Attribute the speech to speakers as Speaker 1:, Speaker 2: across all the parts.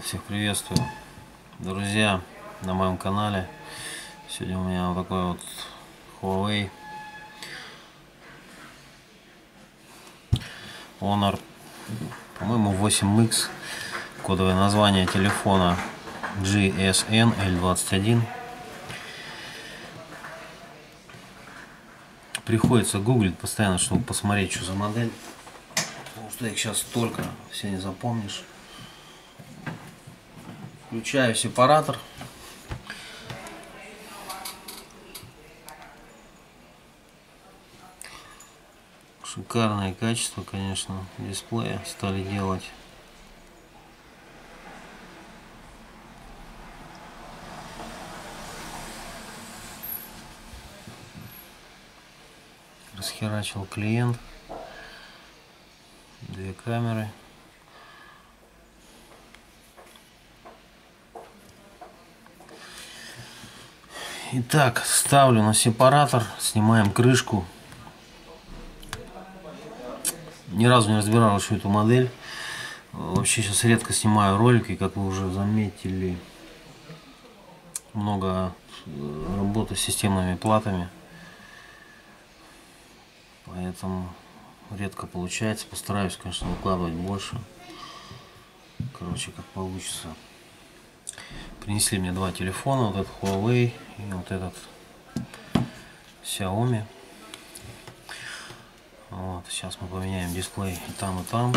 Speaker 1: Всех приветствую, друзья, на моем канале. Сегодня у меня вот такой вот Huawei Honor, по-моему, 8X. Кодовое название телефона GSN L21. Приходится гуглить постоянно, чтобы посмотреть, что за модель, потому что их сейчас столько, все не запомнишь. Включаю сепаратор. Шикарное качество, конечно, дисплея стали делать. Расхерачил клиент. Две камеры. Итак, ставлю на сепаратор, снимаем крышку. Ни разу не разбирал еще эту модель. Вообще сейчас редко снимаю ролики, как вы уже заметили. Много работы с системными платами. Поэтому редко получается. Постараюсь, конечно, выкладывать больше. Короче, как получится. Принесли мне два телефона, вот этот Huawei и вот этот Xiaomi. Вот, сейчас мы поменяем дисплей и там, и там.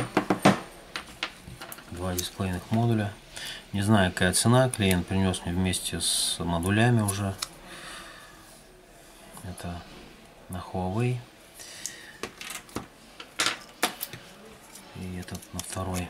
Speaker 1: Два дисплейных модуля. Не знаю, какая цена. Клиент принес мне вместе с модулями уже. Это на Huawei. И этот на второй.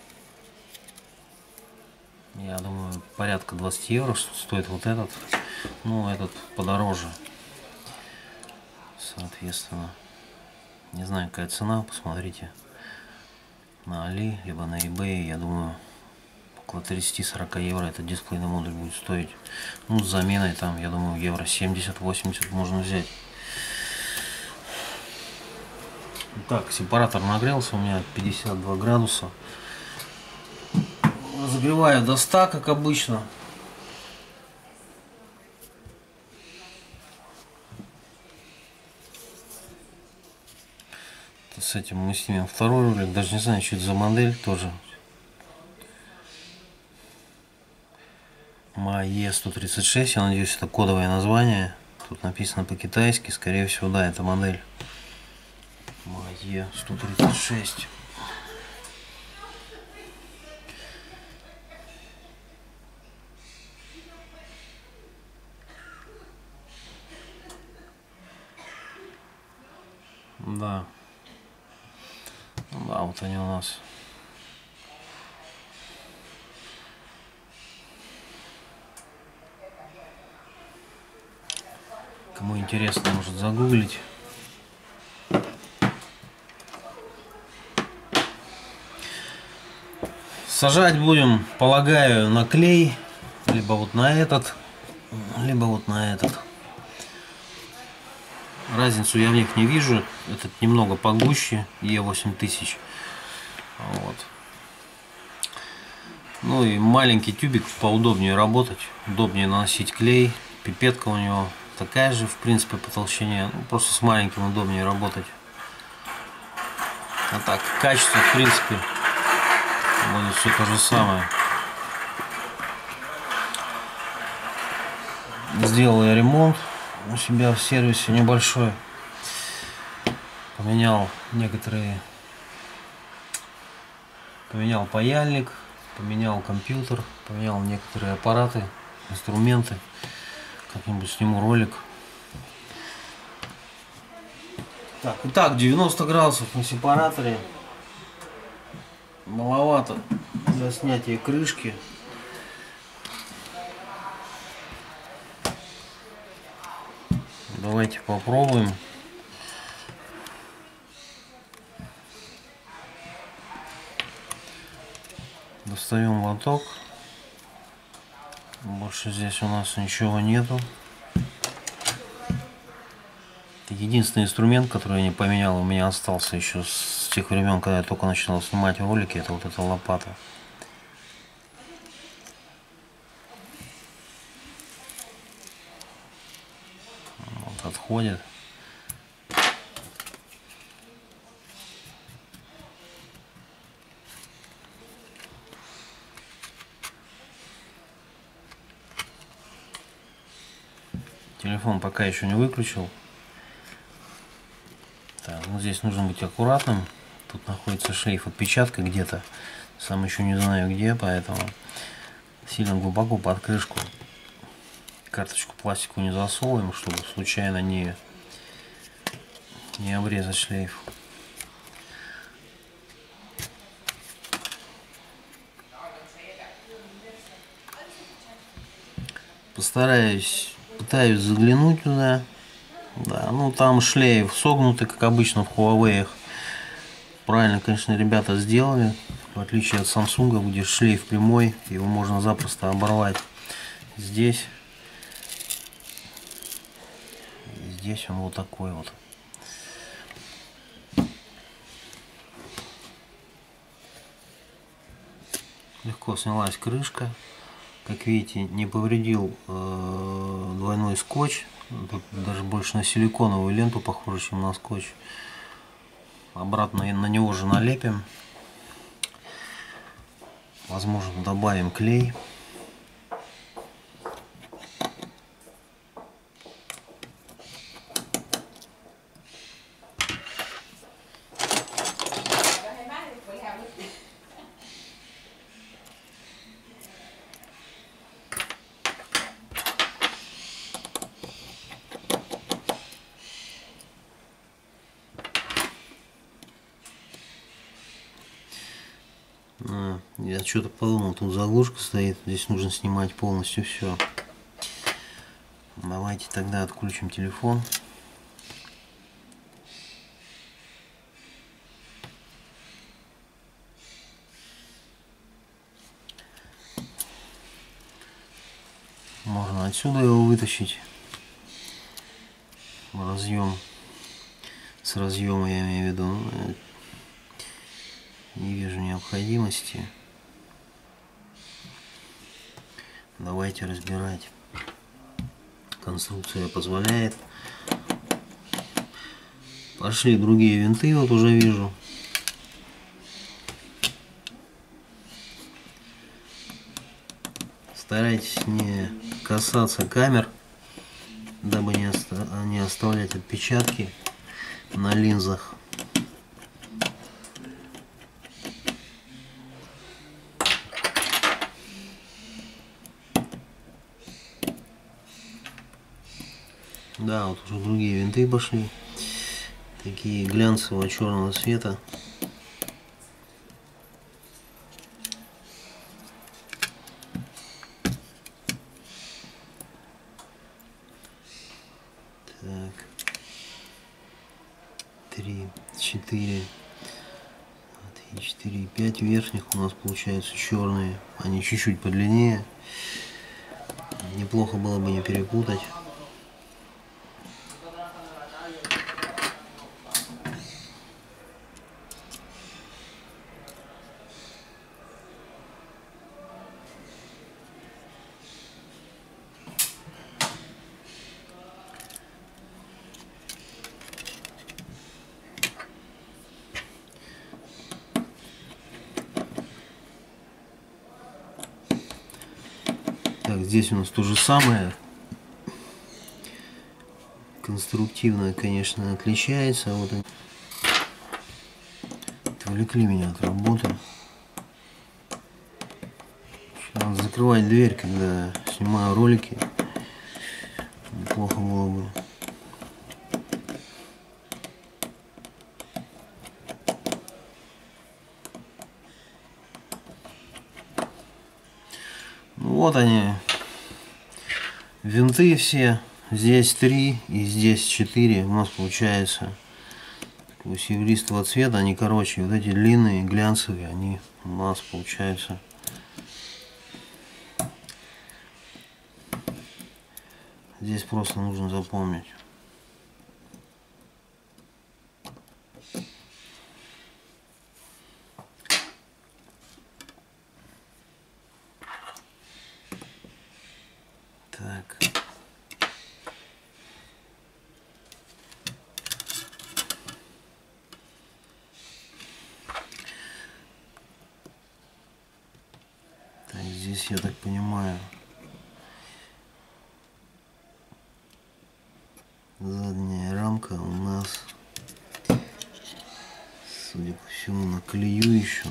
Speaker 1: Я думаю, порядка 20 евро стоит вот этот. Ну, этот подороже. Соответственно. Не знаю, какая цена. Посмотрите. На Али, либо на eBay. Я думаю, около 30-40 евро этот дисплейный модуль будет стоить. Ну, с заменой там, я думаю, евро 70-80 можно взять. Так, сепаратор нагрелся у меня 52 градуса. Разогреваю до 100, как обычно. С этим мы снимем второй ролик. Даже не знаю, что это за модель тоже. MAE-136. Я надеюсь, это кодовое название. Тут написано по-китайски. Скорее всего, да, это модель MAE-136. Да. Да, вот они у нас. Кому интересно, может загуглить. Сажать будем, полагаю, на клей. Либо вот на этот, либо вот на этот. Разницу я в них не вижу. Этот немного погуще, Е8000. Вот. Ну и маленький тюбик, поудобнее работать, удобнее наносить клей. Пипетка у него такая же, в принципе, по толщине. Ну, просто с маленьким удобнее работать. А так, качество, в принципе, будет все то же самое. Сделал я ремонт у себя в сервисе небольшой. Поменял поменял паяльник, поменял компьютер, поменял некоторые аппараты, инструменты. Как-нибудь сниму ролик. Так, итак, 90 градусов на сепараторе. Маловато для снятия крышки. Давайте попробуем. Достаем лоток. Больше здесь у нас ничего нету. Это единственный инструмент, который я не поменял, у меня остался еще с тех времен, когда я только начинал снимать ролики. Это вот эта лопата. сходит. Телефон пока еще не выключил. Так, ну здесь нужно быть аккуратным. Тут находится шлейф отпечатка где-то. Сам еще не знаю где, поэтому сильно глубоко под крышку карточку пластику не засовываем, чтобы случайно не обрезать шлейф. Пытаюсь заглянуть туда. Да, ну там шлейф согнутый, как обычно в Huawei. Правильно, конечно, ребята сделали. В отличие от Samsung, где шлейф прямой, его можно запросто оборвать. Здесь он вот такой вот. Легко снялась крышка. Как видите, не повредил двойной скотч. Тут даже больше на силиконовую ленту похоже, чем на скотч. Обратно на него же налепим. Возможно, добавим клей. Я что-то подумал, тут заглушка стоит, здесь нужно снимать полностью все. Давайте тогда отключим телефон. Можно отсюда его вытащить. Разъем. С разъема я имею в виду. Не вижу необходимости. Давайте разбирать. Конструкция позволяет. Пошли другие винты, вот уже вижу. Старайтесь не касаться камер, дабы не оставлять отпечатки на линзах. Да, вот уже другие винты пошли. Такие глянцевого черного цвета. Так. 3, 4, 4, 5 верхних у нас получаются черные. Они чуть-чуть подлиннее. Неплохо было бы не перепутать. Так, здесь у нас то же самое. Конструктивно, конечно, отличается. Вот они отвлекли меня от работы. Надо закрывать дверь, когда снимаю ролики. Неплохо было бы. Вот они, винты все. Здесь 3 и здесь 4. У нас получается серебристого цвета. Они короче, вот эти длинные, глянцевые, они у нас получаются. Здесь просто нужно запомнить. Так. Здесь, я так понимаю, задняя рамка у нас, судя по всему, на колею еще.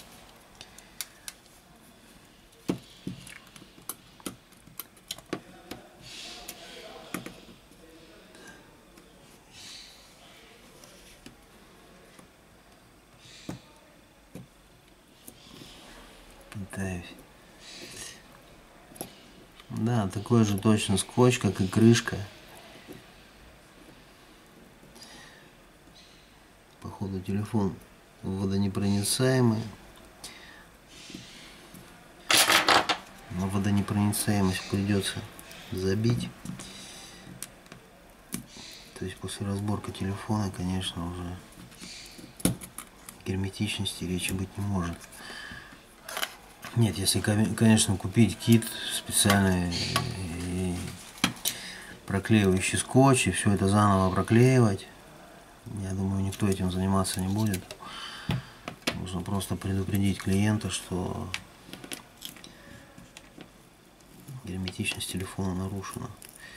Speaker 1: Пытаюсь. Да, такой же точно скотч, как и крышка. Походу телефон водонепроницаемый. На водонепроницаемость придется забить. То есть после разборки телефона, конечно, уже герметичности речи быть не может. Нет, если, конечно, купить кит специальный и проклеивающий скотч и все это заново проклеивать, я думаю, никто этим заниматься не будет. Нужно просто предупредить клиента, что герметичность телефона нарушена.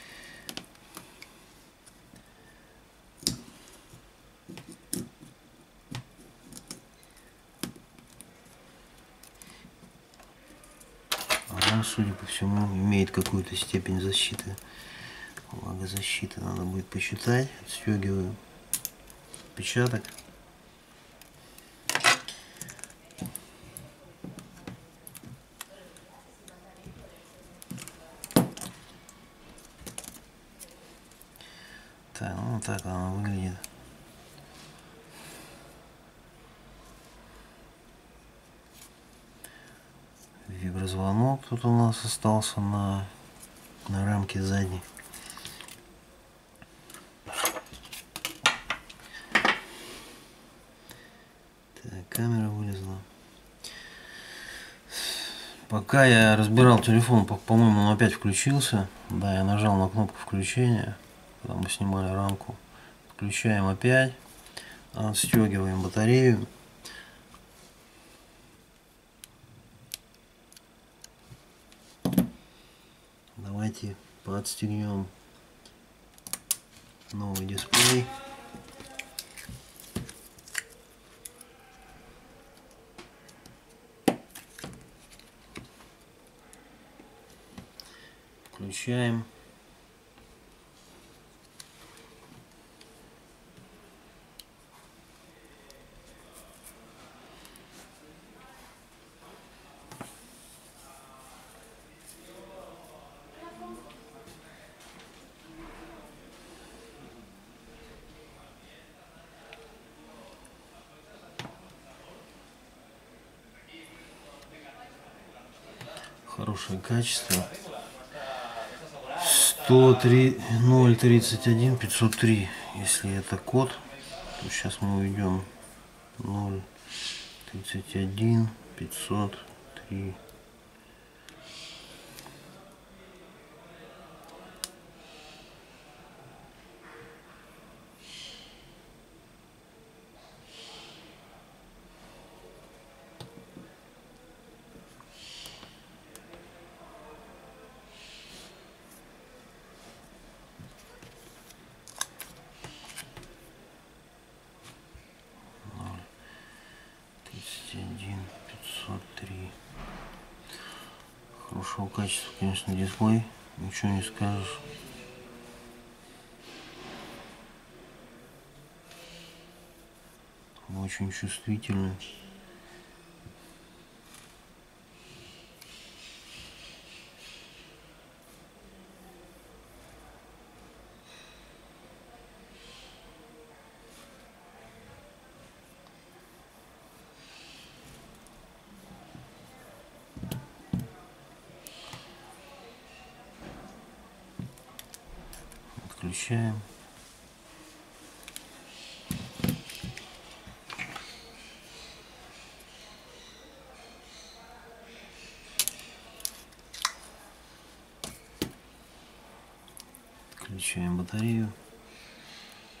Speaker 1: Она, судя по всему, имеет какую-то степень защиты. Влагозащиты надо будет посчитать. Отстегиваю отпечаток. Так, ну вот так она выглядит. Виброзвонок тут у нас остался на рамке задней. Так, камера вылезла. Пока я разбирал телефон, по-моему, он опять включился. Да, я нажал на кнопку включения, когда мы снимали рамку. Включаем опять, отстегиваем батарею. Давайте подстегнем новый дисплей. Включаем. Хорошее качество. 031 503. Если это код, то сейчас мы уйдем 031 503. Хорошего качества, конечно, дисплей, ничего не скажешь. Очень чувствительный. Отключаем. Включаем батарею.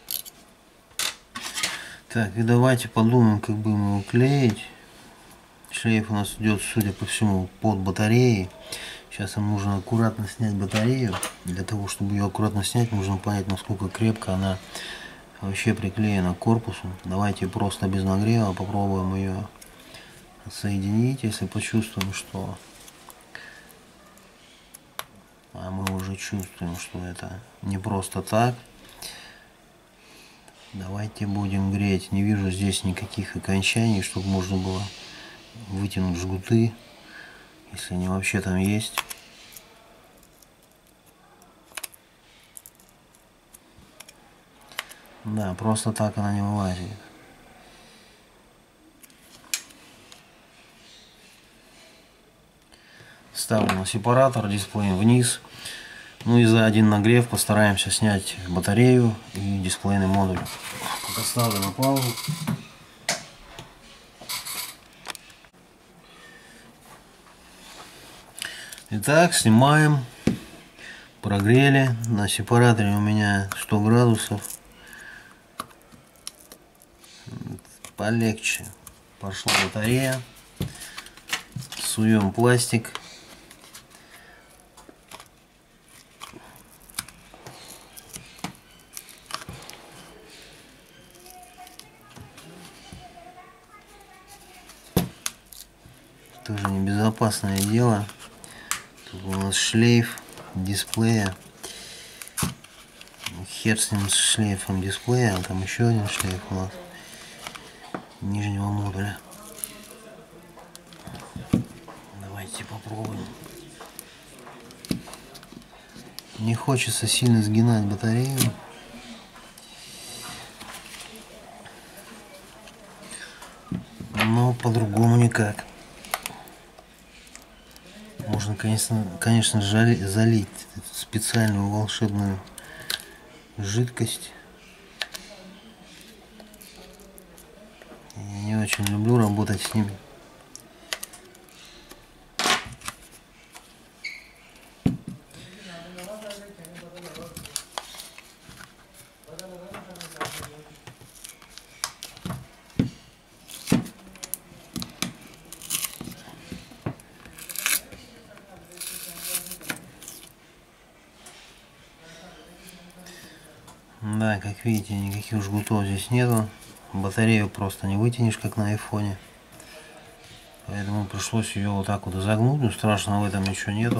Speaker 1: Так, и давайте подумаем, как будем его клеить. Шлейф у нас идет, судя по всему, под батареей. Сейчас им нужно аккуратно снять батарею. Для того, чтобы ее аккуратно снять, нужно понять, насколько крепко она вообще приклеена к корпусу. Давайте просто без нагрева попробуем ее соединить, если почувствуем, что... А мы уже чувствуем, что это не просто так. Давайте будем греть. Не вижу здесь никаких окончаний, чтобы можно было вытянуть жгуты, если они вообще там есть. Да, просто так она не вылазит. Ставлю на сепаратор, дисплей вниз. Ну и за один нагрев постараемся снять батарею и дисплейный модуль. Пока ставлю на паузу. Итак, снимаем. Прогрели. На сепараторе у меня 100 градусов. Полегче. Пошла батарея. Суем пластик. Тоже небезопасное дело. Тут у нас шлейф дисплея. Хер с ним, с шлейфом дисплея. А там еще один шлейф у нас нижнего модуля. Давайте попробуем. Не хочется сильно сгинать батарею. Но по-другому никак. Можно, конечно, залить специальную волшебную жидкость. Я не очень люблю работать с ними. Да, как видите, никаких жгутов здесь нету. Батарею просто не вытянешь, как на айфоне. Поэтому пришлось ее вот так вот изогнуть. Но страшного в этом ничего нету.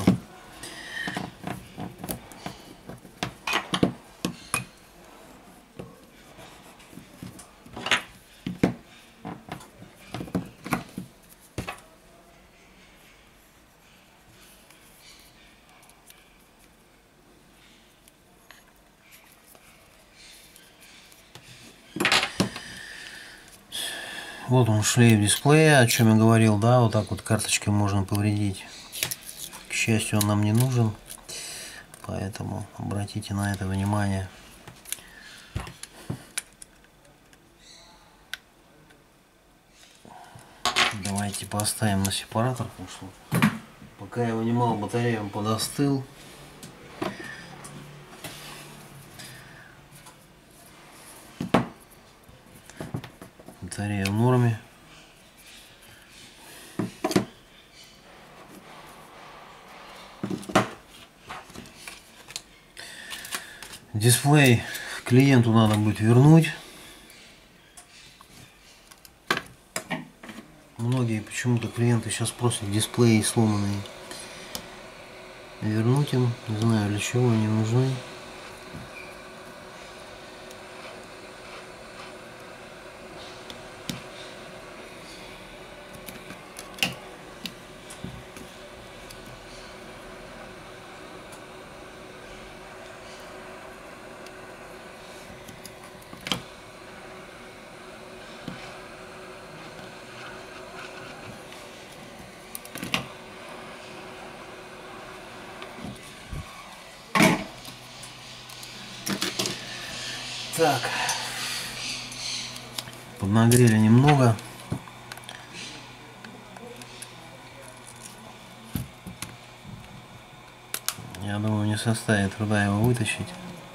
Speaker 1: Вот он, шлейф дисплея, о чем я говорил, да, вот так вот карточкой можно повредить. К счастью, он нам не нужен, поэтому обратите на это внимание. Давайте поставим на сепаратор, потому что пока я вынимал батарею, он подостыл. Батарея в норме. Дисплей клиенту надо будет вернуть. Многие почему-то клиенты сейчас просят дисплеи сломанные вернуть им. Не знаю, для чего они нужны. Так, поднагрели немного. Я думаю, не составит труда его вытащить,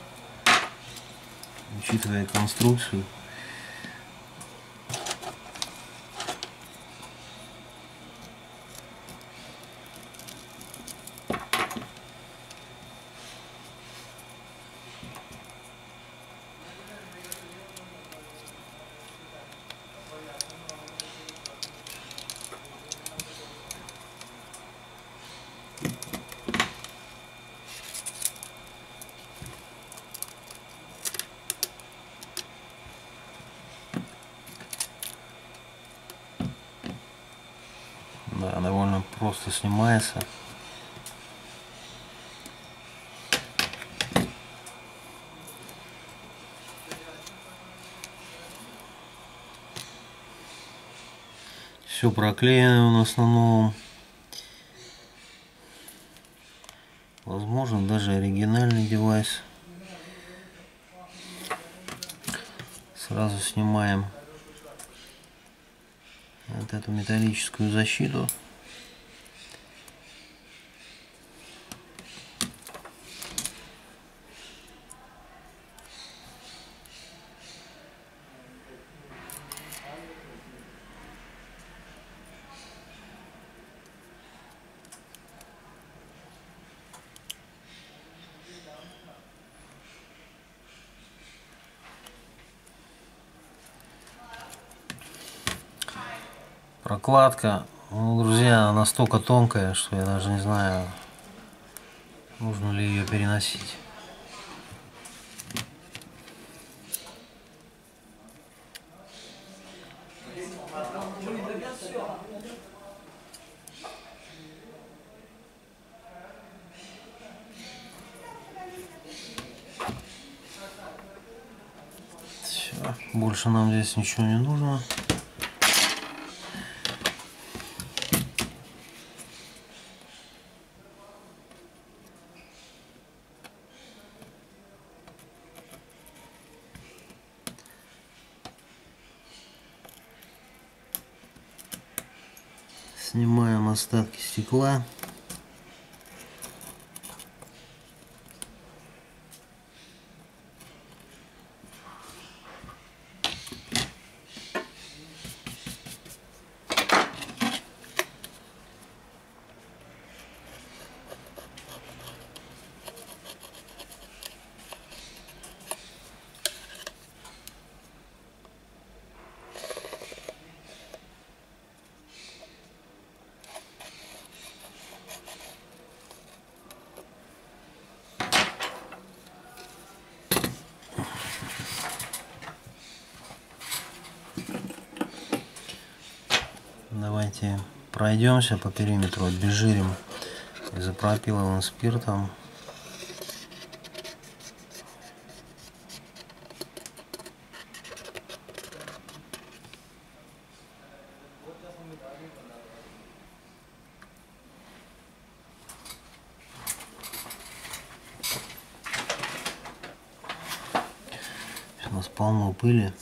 Speaker 1: учитывая конструкцию. просто снимается. Все проклеено у нас на новом. Возможно, даже оригинальный девайс. Сразу снимаем вот эту металлическую защиту. Прокладка, ну, друзья, настолько тонкая, что я даже не знаю, нужно ли ее переносить. Все, больше нам здесь ничего не нужно. Снимаем остатки стекла. Давайте пройдемся по периметру, обезжирим изопропиловым спиртом. У нас полно пыли.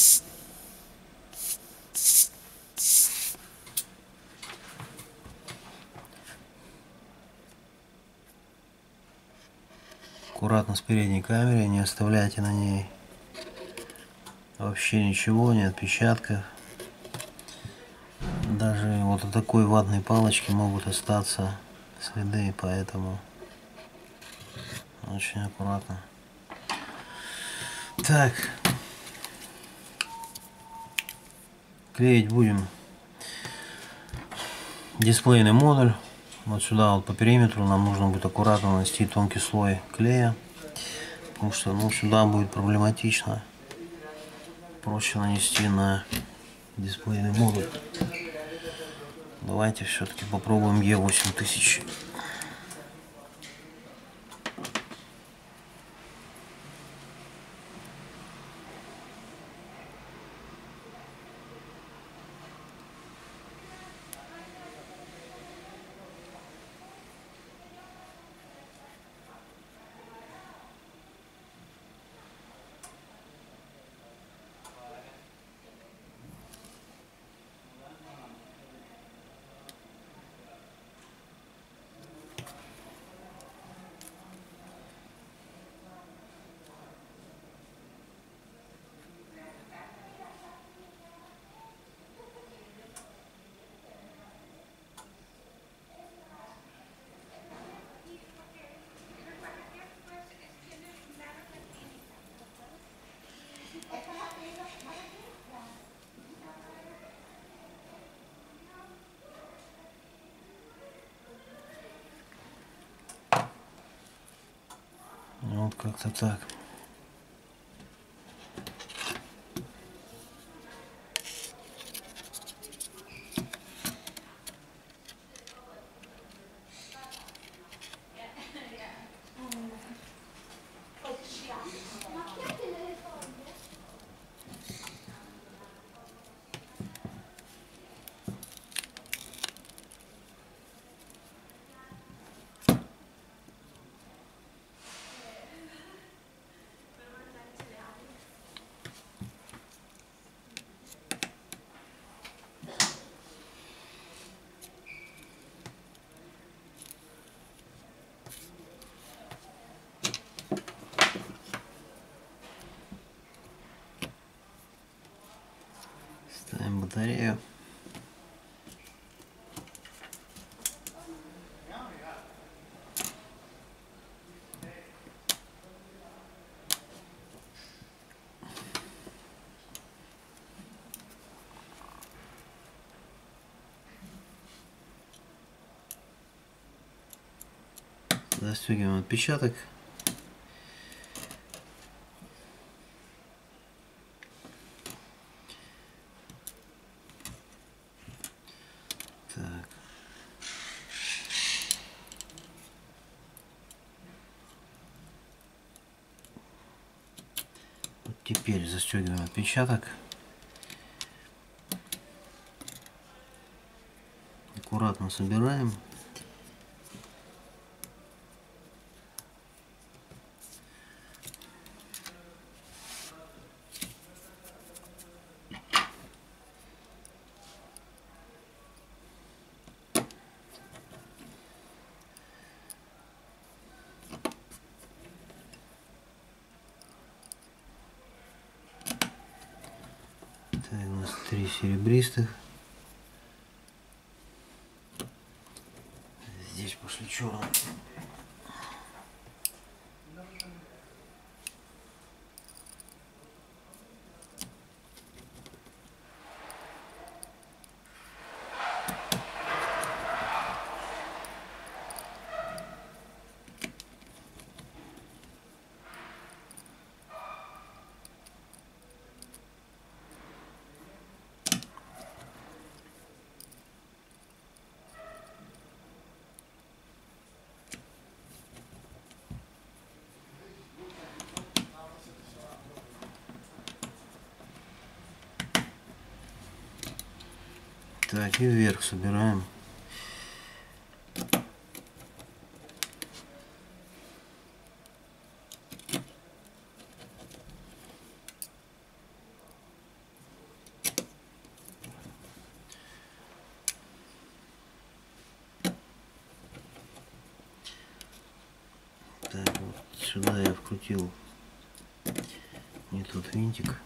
Speaker 1: Аккуратно с передней камерой, не оставляйте на ней вообще ничего, ни отпечатков. Даже вот от такой ватной палочки могут остаться следы, поэтому очень аккуратно. Так, клеить будем дисплейный модуль. Вот сюда вот по периметру нам нужно будет аккуратно нанести тонкий слой клея, потому что, ну, сюда будет проблематично. Проще нанести на дисплейный модуль. Давайте все-таки попробуем E8000. Вот как-то так. батарею. Застегиваем отпечаток. Так. Вот теперь застегиваем отпечаток. Аккуратно собираем. Так, у нас 3 серебристых. Здесь пошли черные. Так, и вверх собираем. Так, вот сюда я вкрутил не тот винтик.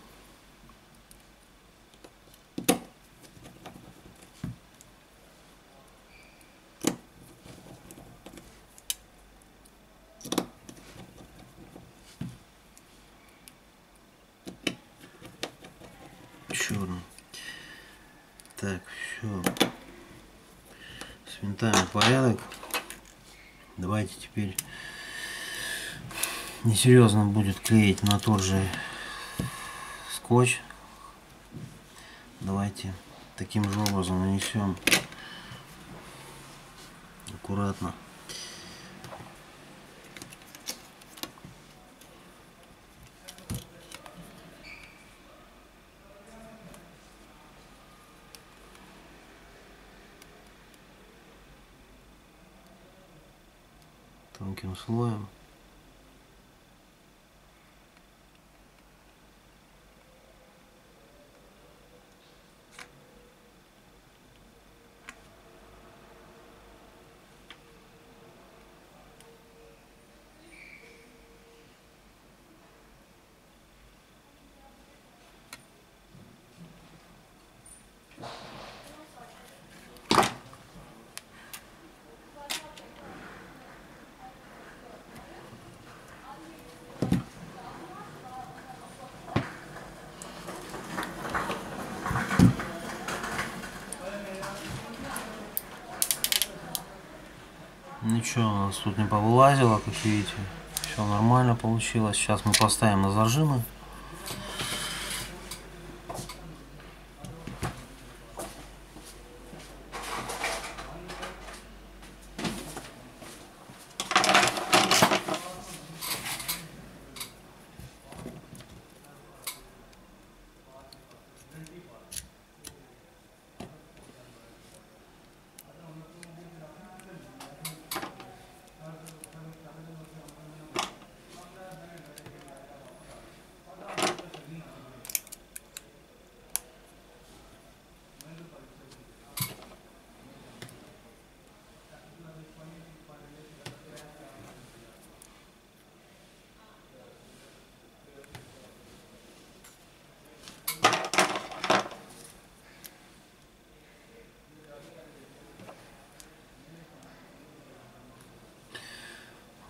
Speaker 1: Черный. Так, все. С винтами порядок. Давайте теперь несерьезно будет клеить на тот же скотч. Давайте таким же образом нанесем аккуратно. Тонким слоем. Ничего у нас тут не повылазило, как видите. Все нормально получилось. Сейчас мы поставим на зажимы.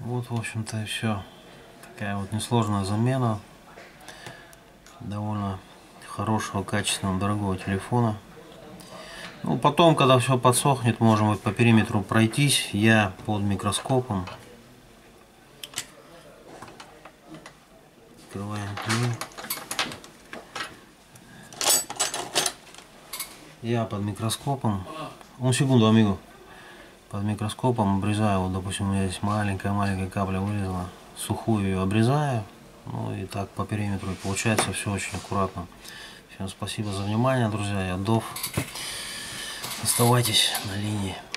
Speaker 1: Вот, в общем-то, и все. Такая вот несложная замена довольно хорошего, качественного, дорогого телефона. Ну, потом, когда все подсохнет, можем по периметру пройтись. Я под микроскопом. Открываем клей. Я под микроскопом. Секунду, амиго. Под микроскопом обрезаю. Вот, допустим, у меня здесь маленькая капля вылезла. Сухую ее обрезаю. Ну и так по периметру. И получается все очень аккуратно. Всем спасибо за внимание, друзья. Я Дов. Оставайтесь на линии.